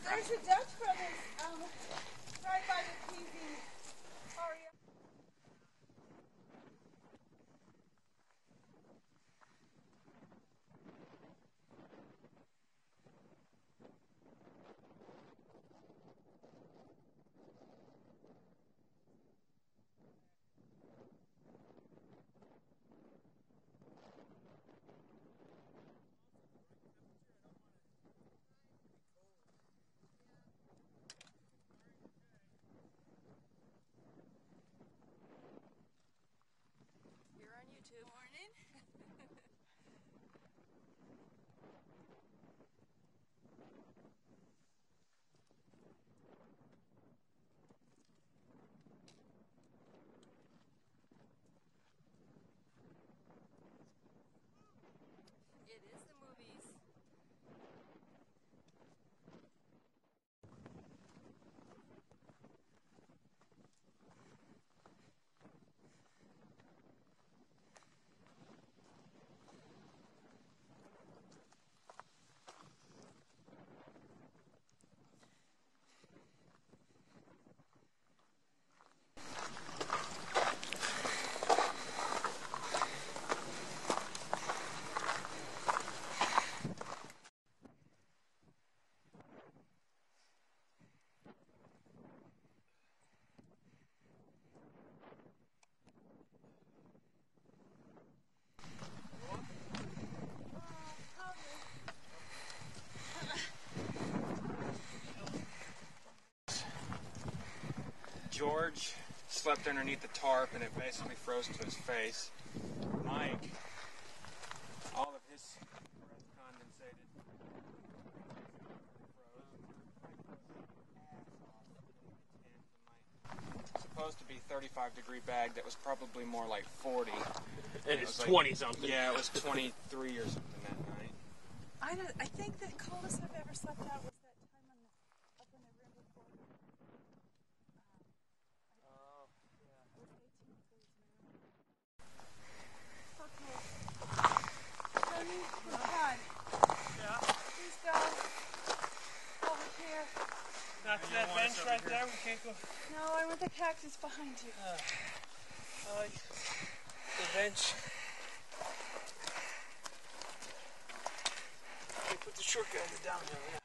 There's a Dutch Brothers right by the TV. Hurry up. You're on YouTube. Morning. It is the movies. George slept underneath the tarp and it basically froze to his face. Mike, all of his breath condensated. Froze. Supposed to be 35-degree bag that was probably more like 40. And it's 20 something. Yeah, it was 23 or something that night. I think the coldest I've ever slept out was that time up in the river before. Tony, come on. Yeah. Please go over here. Not to that bench right there. We can't go. No, I want the cactus behind you. I like the bench. They put the short guys down there. Yeah.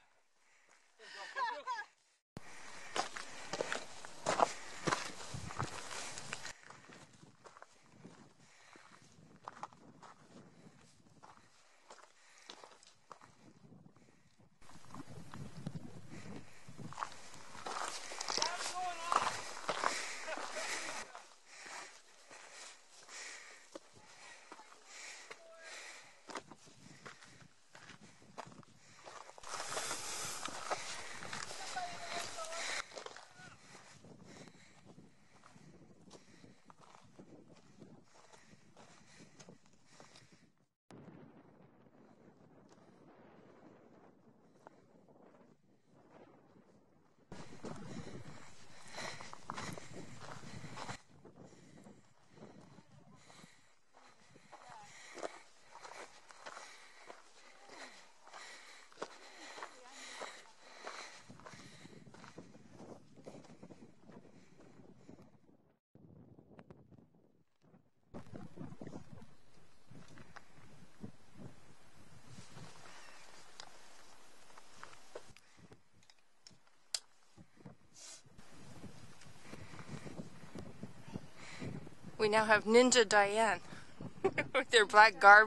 We now have Ninja Diane with their black garb.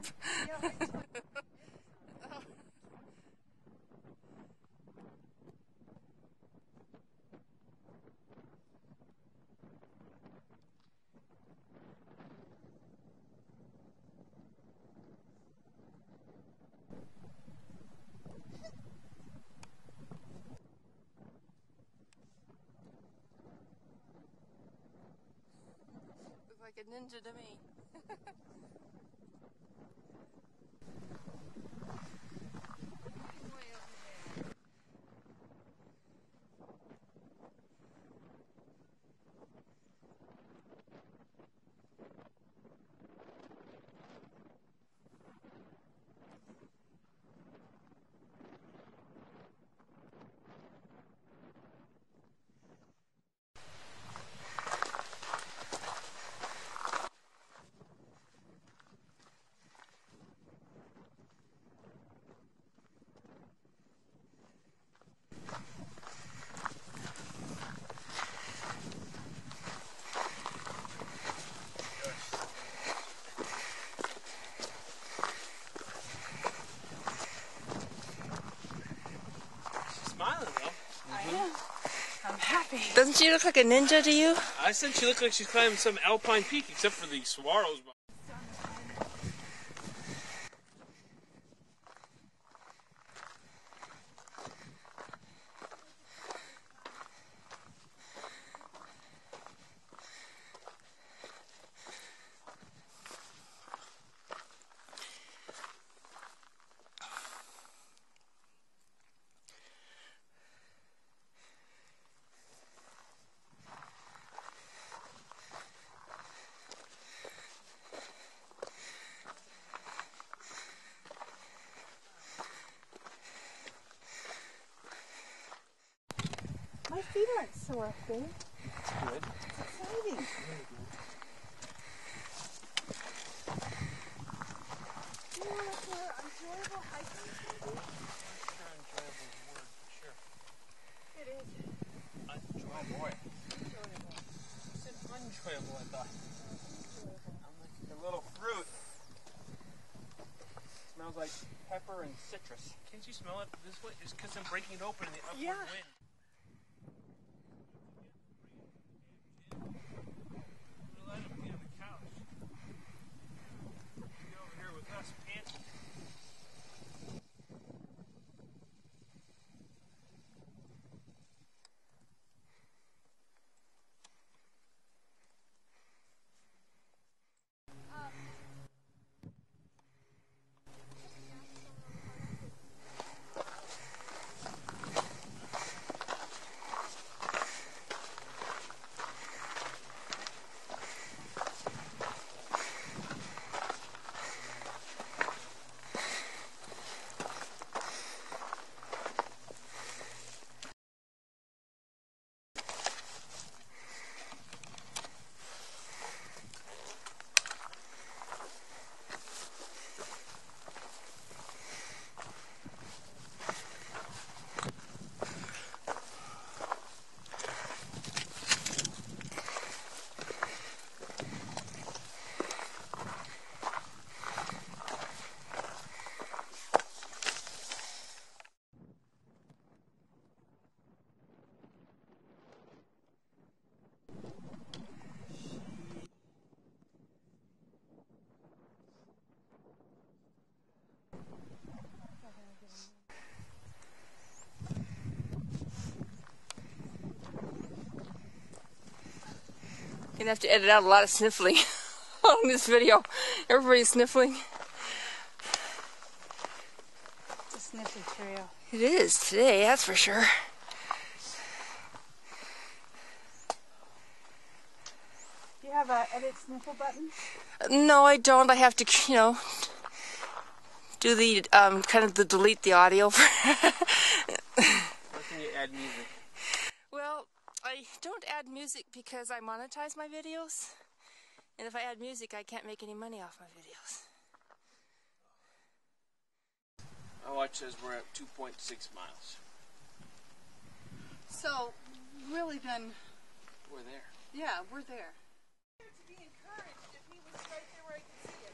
Look like a ninja to me. Doesn't she look like a ninja to you? I said she looked like she's climbing some alpine peak, except for the swallows. My feet aren't sore, babe. It's good. It's exciting. Do you want a more enjoyable hiking, maybe? Sure, enjoyable word, sure. It is. Enjoyable. Oh boy. Enjoyable. I said unenjoyable, I thought. I'm like a little fruit. Smells like pepper and citrus. Can't you smell it this way? It's because I'm breaking it open in the upward Yeah. wind. We'll let him be on the couch. Be over here with us panting. You're gonna have to edit out a lot of sniffling on this video. Everybody's sniffling. It's a sniffy trail. It is today, that's for sure. Do you have a edit sniffle button? No, I don't. I have to, do the kind of the delete the audio. Where can you add music? Well, I don't add music because I monetize my videos. And if I add music, I can't make any money off my videos. My watch says we're at 2.6 miles. So, really then, We're there. yeah, we're there. To be encouraged if he was right there where I could see it.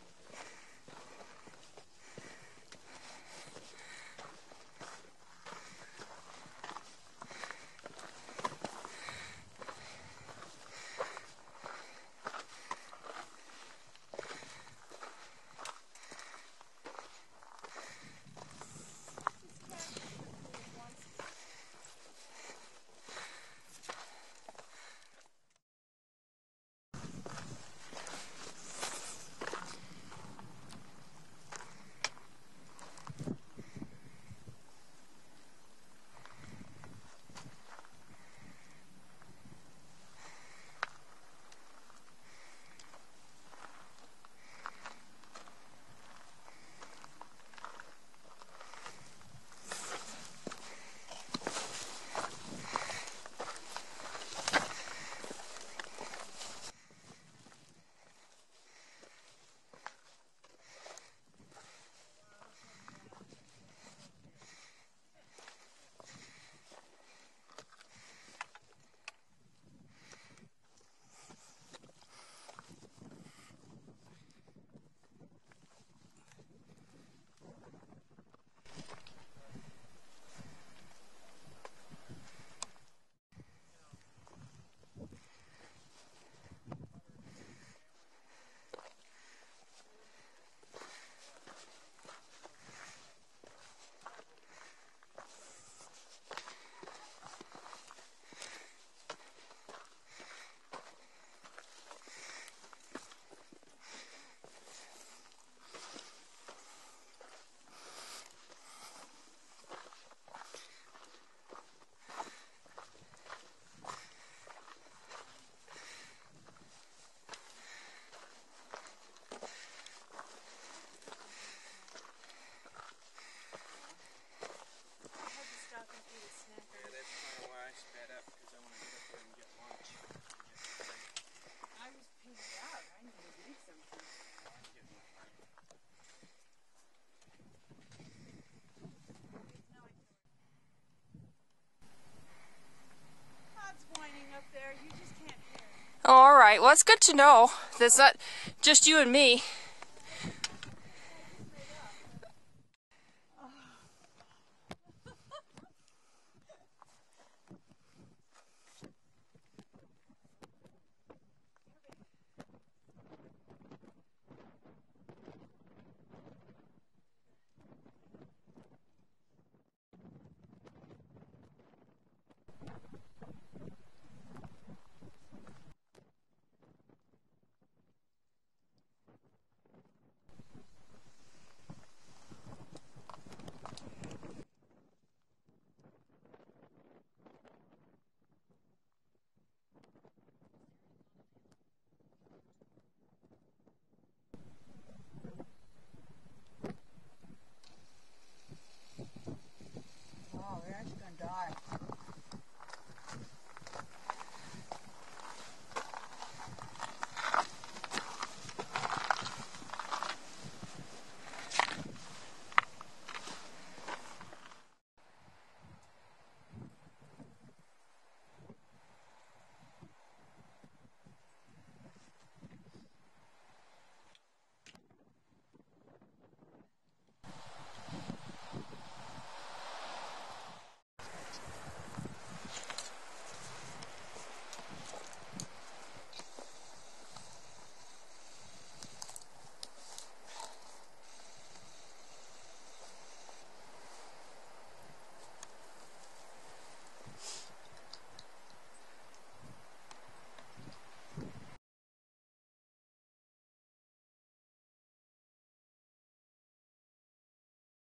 All right. Well, it's good to know. That's not just you and me.